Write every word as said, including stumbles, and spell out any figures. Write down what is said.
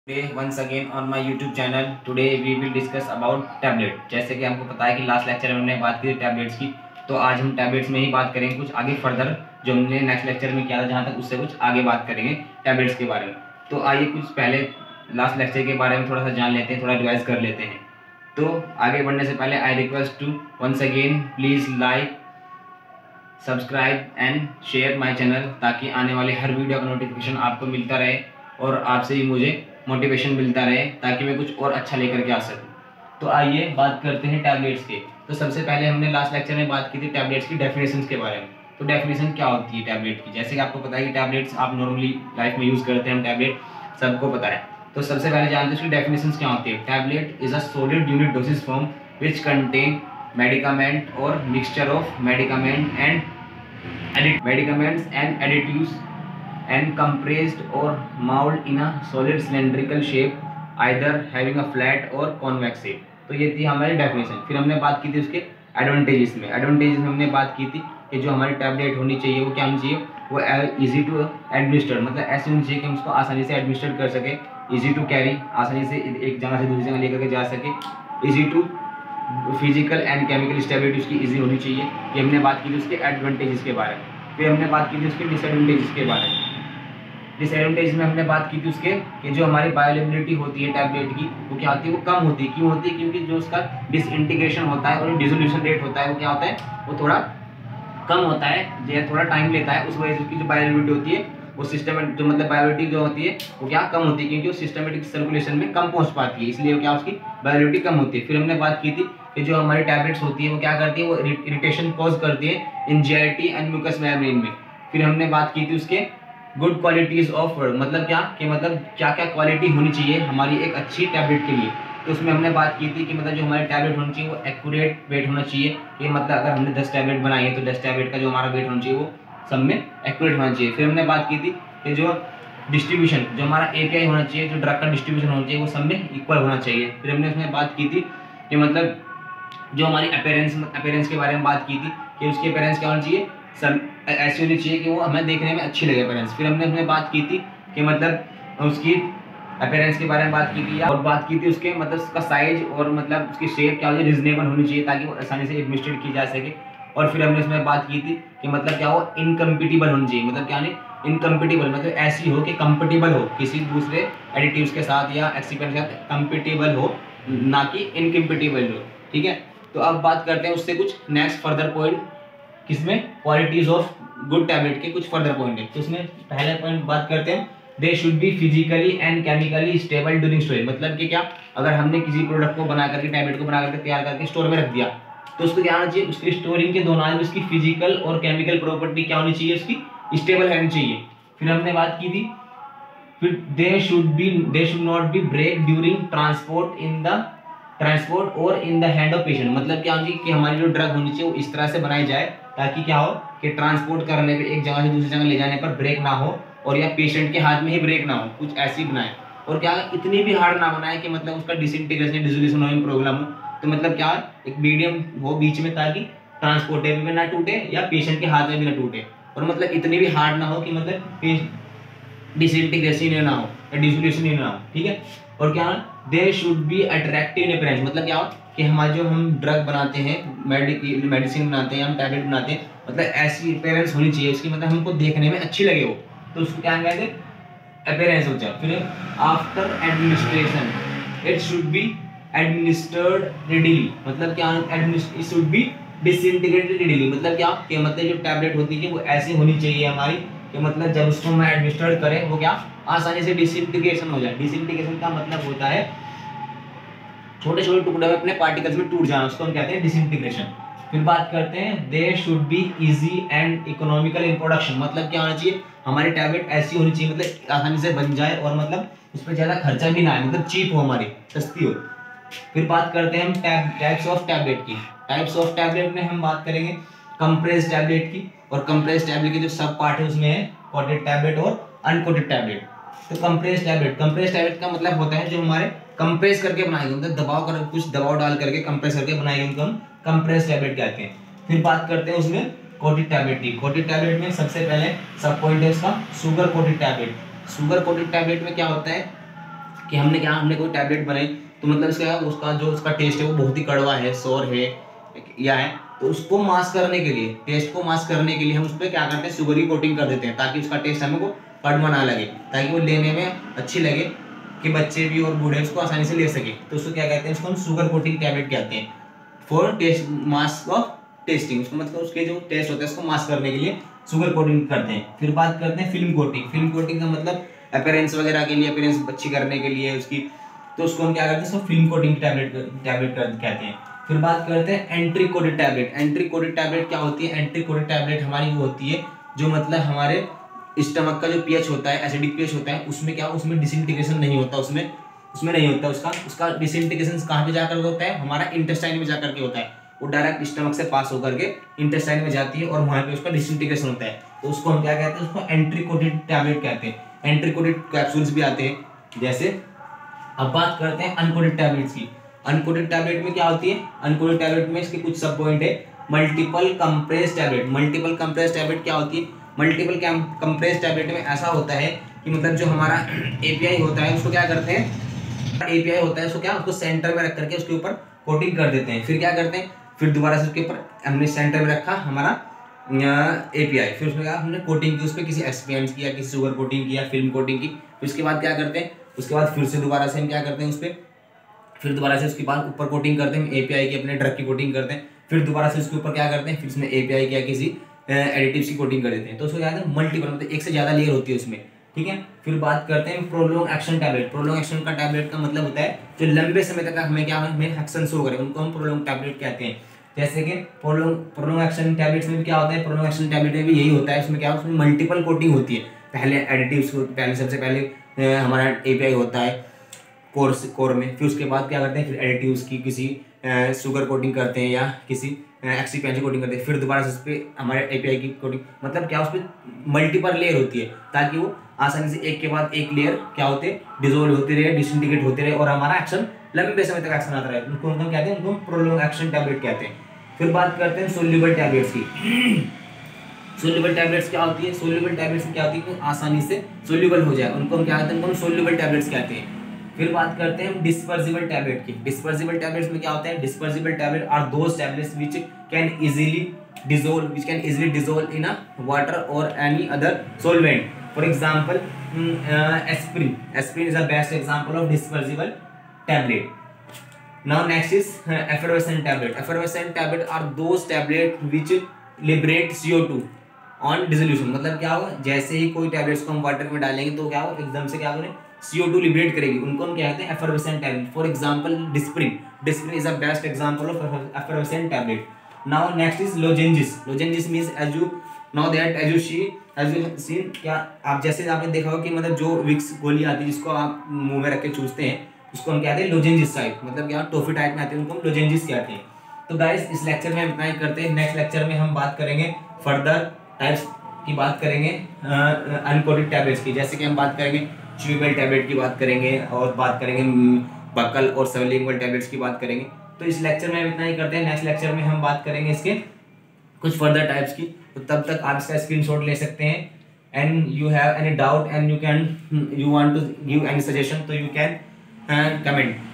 Today once again on my YouTube channel. Today we will discuss about tablet. जैसे कि हमको पता है कि लास्ट लेक्चर में हमने बात की थी टैबलेट्स की, तो आज हम टैबलेट्स में ही बात करेंगे कुछ आगे फर्दर जो हमने नेक्स्ट लेक्चर में किया था जहाँ तक उससे कुछ आगे बात करेंगे टैबलेट्स के बारे में। तो आइए कुछ पहले लास्ट लेक्चर के बारे में थोड़ा सा जान लेते हैं, थोड़ा रिवाइज कर लेते हैं। तो आगे बढ़ने से पहले I request to once again please like subscribe and share my channel, ताकि आने वाले हर वीडियो का नोटिफिकेशन आपको मिलता रहे और आपसे ही मुझे मोटिवेशन मिलता रहे ताकि मैं कुछ और अच्छा लेकर के आ सकूं। तो आइए बात करते हैं टैबलेट्स के। तो सबसे पहले हमने लास्ट लेक्चर में बात की थी टैबलेट्स की डेफिनेशंस के बारे में। तो डेफिनेशन क्या होती है टैबलेट की, जैसे कि आपको पता है कि टैबलेट्स आप नॉर्मली लाइफ में यूज़ करते हैं, हम टैबलेट सबको पता है। तो सबसे पहले जानते हैं उसकी डेफिनेशंस क्या होती है। Tablet is a solid unit dosage form which contain medicament और mixture of medicament and medicaments and additives and compressed or molded in a solid cylindrical shape either having a flat or convex shape। तो ये थी हमारी definition. फिर हमने बात की थी उसके एडवांटेजेस में। एडवांटेजेस में हमने बात की थी कि जो हमारी टैबलेट होनी चाहिए वो क्या होनी चाहिए, वो इजी टू एडमिनिस्टर, मतलब ऐसी होनी चाहिए कि हम उसको आसानी से एडमिनिस्टर कर सके, इजी टू कैरी, आसानी से एक जगह से दूसरी जगह लेकर के जा सके, easy to physical and chemical stability उसकी इजी होनी चाहिए। ये हमने बात की थी उसके एडवांटेजेस के बारे में। फिर हमने बात की थी उसके डिसएडवांटेजेस के बारे में। डिसएडवांटेज में हमने बात की थी उसके कि जो हमारी बायोअवेलेबिलिटी होती है टैबलेट की वो क्या होती है, वो कम होती है। क्यों होती है? क्योंकि जो उसका डिसइंटीग्रेशन होता है और डिसोल्यूशन रेट होता है वो क्या होता है, वो थोड़ा कम होता है, जो थोड़ा टाइम लेता है। उस वजह से उसकी जो बायोअवेलेबिलिटी होती है वो सिस्टम जो मतलब बायोअवेलेबिलिटी जो होती है वो क्या कम होती है, क्योंकि वो सिस्टमेटिक सर्कुलेशन में कम पहुंच पाती है, इसलिए क्या उसकी बायोअवेलेबिलिटी कम होती है। फिर हमने बात की थी कि जो हमारी टैबलेट्स होती है वो क्या करती है, वो इरिटेशन कॉज करती है एंजाइटी एंड म्यूकस मेम्ब्रेन में। फिर हमने बात की थी उसके गुड क्वालिटीज ऑफ, मतलब क्या कि मतलब क्या क्या क्वालिटी होनी चाहिए हमारी एक अच्छी टैबलेट के लिए। तो उसमें हमने बात की थी कि मतलब जो हमारी टैबलेट होनी चाहिए वो एक्यूरेट वेट होना चाहिए, कि मतलब अगर हमने दस टैबलेट बनाई है तो दस टैबलेट का जो हमारा वेट होना चाहिए वो सब में एक्यूरेट होना चाहिए। फिर हमने बात की थी कि जो डिस्ट्रीब्यूशन, जो हमारा एपीआई होना चाहिए, जो ड्रग का डिस्ट्रीब्यूशन होना चाहिए वो सब में इक्वल होना चाहिए। फिर हमने उसमें बात की थी कि मतलब जो हमारी अपीयरेंस अपीयरेंस के बारे में बात की थी कि उसकी अपीयरेंस क्या होनी चाहिए, सब ऐसी होनी चाहिए कि वो हमें देखने में अच्छी लगे अपीयरेंस। फिर हमने उसमें बात की थी कि मतलब उसकी अपीयरेंस के बारे में बात की थी और बात की थी उसके मतलब उसका साइज और मतलब उसकी शेप क्या होनी चाहिए, रीजनेबल होनी चाहिए ताकि वो आसानी से एडमिनिस्ट्रेट की जा सके। और फिर हमने उसमें बात की थी कि मतलब क्या हो, इनकम्पिटिबल होनी चाहिए, मतलब क्या नहीं इनकम्पिटिबल, मतलब ऐसी हो कि कंपेटिबल हो किसी दूसरे एडिटिव्स के साथ या एक्सिपेंट के साथ, कंपेटिबल हो ना कि इनकम्पिटिबल हो। ठीक है, तो अब बात करते हैं उससे कुछ नेक्स्ट फर्दर पॉइंट, किसमें क्वालिटीज ऑफ गुड टैबलेट के कुछ फर्दर पॉइंट है। तो उसमें पहले पॉइंट बात करते हैं, they should be physically and chemically stable during storage. मतलब कि क्या, अगर हमने किसी प्रोडक्ट को बना करके टैबलेट को बना करके तैयार करके स्टोर में रख दिया तो उसको क्या होना चाहिए, उसकी स्टोरिंग के दौरान उसकी फिजिकल और केमिकल प्रॉपर्टी क्या होनी चाहिए, उसकी स्टेबल होनी चाहिए। फिर हमने बात की थी फिर they should be they should not be break during transport in the transport और in the hand of patient. मतलब क्या होनी चाहिए कि हमारी जो ड्रग होनी चाहिए वो इस तरह से बनाई जाए ताकि क्या हो कि ट्रांसपोर्ट करने पे एक जगह से दूसरी जगह ले जाने पर ब्रेक ना हो, और या पेशेंट के हाथ में ही ब्रेक ना हो, कुछ ऐसी बनाए। और क्या इतनी भी हार्ड ना बनाए कि मतलब उसका डिसइंटीग्रेशन डिसोल्यूशन हो, प्रॉब्लम हो। तो मतलब क्या एक मीडियम हो बीच में ताकि ट्रांसपोर्टेबल में ना टूटे या पेशेंट के हाथ में भी ना टूटे, और मतलब इतनी भी हार्ड ना हो कि मतलब डिसइंटीग्रेशन ना हो या डिसोल्यूशन ही ना हो। ठीक है, और क्या they should be attractive in appearance. मतलब क्या कि हमारे जो हम ड्रग बनाते हैं, मेडिसिन बनाते हैं, हम टैबलेट बनाते हैं, मतलब ऐसी अपीयरेंस होनी चाहिए उसकी, मतलब हमको देखने में अच्छी लगे वो, तो उसको क्या कहते हैं, अपीयरेंस हो जाए। फिर after administration it should be administered readily. मतलब क्या it should be disintegrated readily. मतलब क्या कि मतलब जो टैबलेट होती है वो ऐसी होनी चाहिए हमारी कि मतलब जब उसको मैं एडमिनिस्टर करें वो क्या आसानी से डिसइंटीग्रेशन हो जाए। डिसइंटीग्रेशन का मतलब होता है छोटे छोटे टुकड़े में अपने पार्टिकल्स में टूट जाना, उसको हम कहते हैं डिसइंटीग्रेशन। फिर बात करते हैं they should be easy and economical in production. मतलब क्या होना चाहिए, हमारी टैबलेट ऐसी होनी चाहिए मतलब आसानी से बन जाए और मतलब उस पर ज़्यादा खर्चा भी ना आए, मतलब चीप हो, हमारी सस्ती हो। फिर बात करते हैं हम टाइप्स ऑफ टैबलेट की। टाइप्स ऑफ टैबलेट में हम बात करेंगे कंप्रेस टैबलेट की, और कंप्रेस टैबलेट के जो सब पार्ट है उसमें है कोटेड टैबलेट और अनकोटेड टैबलेट। तो कंप्रेस टैबलेट कंप्रेस टैबलेट का मतलब होता है जो हमारे कंप्रेस करके बनाए गए, मतलब दबाव कर कुछ दबाव डाल करके कंप्रेस करके बनाए गए उनको हम कंप्रेस टैबलेट कहते हैं। फिर बात करते हैं उसमें कोटेड टैबलेट की। कोटेड टैबलेट में सबसे पहले सब पॉइंट है उसका sugar coated tablet. Sugar coated tablet में क्या होता है कि हमने क्या हमने कोई टैबलेट बनाई तो मतलब इसका उसका जो उसका टेस्ट है वो बहुत ही कड़वा है, सोर है या है, तो उसको मास्क करने के लिए, टेस्ट को मास्क करने के लिए हम उस पर क्या करते हैं, शुगर की कोटिंग कर देते हैं ताकि उसका टेस्ट हमें को कड़वा ना लगे, ताकि वो लेने में अच्छी लगे कि बच्चे भी और बूढ़े उसको आसानी से ले सके। तो उसको क्या कहते हैं, उसको हम शुगर कोटिंग टैबलेट कहते हैं for taste mask of tasting. उसको मतलब उसके जो टेस्ट होता है उसको मास्क करने के लिए शुगर कोटिंग करते हैं। फिर बात करते हैं फिल्म कोटिंग। फिल्म कोटिंग का मतलब अपीयरेंस वगैरह के लिए, अपीयरेंस अच्छी करने के लिए उसकी, तो उसको हम क्या करते हैं, उसको फिल्म कोटिंग टैबलेट टैबलेट कहते हैं। फिर बात करते हैं enteric coated tablet. Enteric coated tablet क्या होती है, एंट्री कोडेड टैबलेट हमारी वो होती है जो मतलब हमारे स्टमक का जो पीएच होता है, एसिडिक पीएच होता है, उसमें क्या उसमें डिसइंटीग्रेशन नहीं होता, उसमें उसमें नहीं होता उसका उसका डिसइंटीग्रेशन कहाँ पे जाकर होता है, हमारा इंटेस्टाइन में जाकर के होता है। वो डायरेक्ट स्टमक से पास होकर के इंटेस्टाइन में जाती है और वहाँ पे उसका डिसइंटीग्रेशन होता है। तो उसको हम क्या कहते हैं, उसको एंट्री कोडेड टैबलेट कहते हैं। एंट्री कोडेड कैप्सूल्स भी आते हैं जैसे। अब बात करते हैं अनकोडेड टैबलेट्स की। अनकोडेड टैबलेट में क्या होती है, अनकोडेड टैबलेट में इसके कुछ सब पॉइंट है। Multiple compress tablet. Multiple compress tablet क्या होती है, मल्टीपल कंप्रेस टैबलेट में ऐसा होता है कि मतलब जो हमारा एपीआई होता है उसको क्या करते हैं, एपीआई होता है उसको क्या उसको सेंटर में रख करके उसके ऊपर कोटिंग कर देते हैं। फिर क्या करते हैं, फिर दोबारा से उसके ऊपर हमने सेंटर में रखा हमारा एपीआई, फिर उसमें क्या हमने कोटिंग की, उस पर किसी एक्सपेरिमेंट किया, किसी शुगर कोटिंग किया, फिल्म कोटिंग की। फिर उसके बाद क्या करते हैं, उसके बाद फिर से दोबारा से हम क्या करते हैं उस पर, फिर दोबारा से उसके बाद ऊपर कोटिंग करते हैं एपीआई की, अपने ड्रग की कोटिंग करते हैं। फिर दोबारा से उसके ऊपर क्या करते हैं, फिर उसमें एपीआई की या किसी एडिटिव्स की कोटिंग कर देते हैं। तो उसको क्या है मल्टीपल, मतलब एक से ज़्यादा लेयर होती है उसमें, ठीक है। फिर बात करते हैं prolong action tablet. Prolong action का टैबलेट का मतलब होता है जो लंबे समय तक हमें क्या हमें एक्शन शो करे, उनको हम प्रोलॉन्ग टैबलेट कहते हैं। जैसे कि प्रोलॉन्ग प्रोलॉन्ग एक्शन टैबलेट्स में भी क्या होता है, प्रोलॉन्ग एक्शन टैबलेट में भी यही होता है। उसमें क्या उसमें मल्टीपल कोटिंग होती है। पहले एडिटिव्स को, पहले सबसे पहले हमारा एपीआई होता है कोर कोर में, फिर उसके बाद क्या करते हैं, फिर एडिटिव्स की किसी शुगर कोटिंग करते हैं या किसी एक्सीपेंट की कोटिंग करते हैं। फिर दोबारा से उस पर हमारे एपीआई की कोटिंग, मतलब क्या उस पर मल्टीपल लेयर होती है ताकि वो आसानी से एक के बाद एक लेयर क्या होते डिजोल्व होते रहे, डिसइंटीग्रेट होते रहे और हमारा एक्शन लंबे समय तक एक्शन आता रहे। उनको हम कहते हैं, उनको प्रोलॉन्ग एक्शन टैबलेट कहते हैं। फिर बात करते हैं सोल्यूबल टैबलेट्स की। सोल्यूबल टैबलेट्स क्या होती है, सोल्यूबल टैबलेट्स क्या होती है, आसानी से सोल्यूबल हो जाए, उनको हम क्या कहते हैं, उनको सोल्यूबल टैबलेट्स कहते हैं। फिर बात करते हैं हम डिस्पर्सिबल टैबलेट की। डिस्पर्सिबल टैबलेट्स में क्या होता है, dispersible tablet are those tablets which can easily dissolve which can easily dissolve in a water or any other solvent. For example, uh, aspirin. Aspirin is the best example of dispersible tablet. Now next is uh, effervescent tablet. Effervescent tablet are those tablet which liberate C O two on dissolution. मतलब क्या होगा, जैसे ही कोई tablets को हम water में डालेंगे तो क्या होगा, एकदम से क्या करें C O टू लिबरेट करेगी, उनको हम कहते हैं effervescent tablet. For example, Disprin. Disprin is the best example of effervescent tablet. Now next is lozenges. Lozenges means as you now that as you see as you see क्या आप जैसे आपने देखा होगा कि मतलब जो विक्स गोली आती है जिसको आप मुंह में रख के चूसते हैं उसको हम कहते हैं लोजेंजिस टाइप, मतलब क्या टॉफी टाइप में आते हैं उनको हम लोजेंजिस कहते हैं। तो गाइस इस लेक्चर में हम इतना ही करते हैं। नेक्स्ट लेक्चर में हम बात करेंगे फर्दर टाइप्स की, बात करेंगे अनकोडेड टैबलेट्स की, जैसे कि हम बात करेंगे च्यूएबल टैबलेट की बात करेंगे और बात करेंगे बकल और सबलिंगुअल टैबलेट्स की बात करेंगे। तो इस लेक्चर में हम इतना ही करते हैं। नेक्स्ट लेक्चर में हम बात करेंगे इसके कुछ फर्दर टाइप्स की। तो तब तक आप इसका स्क्रीनशॉट ले सकते हैं। And you have any doubt and you can you want to give any suggestion तो यू कैन कमेंट।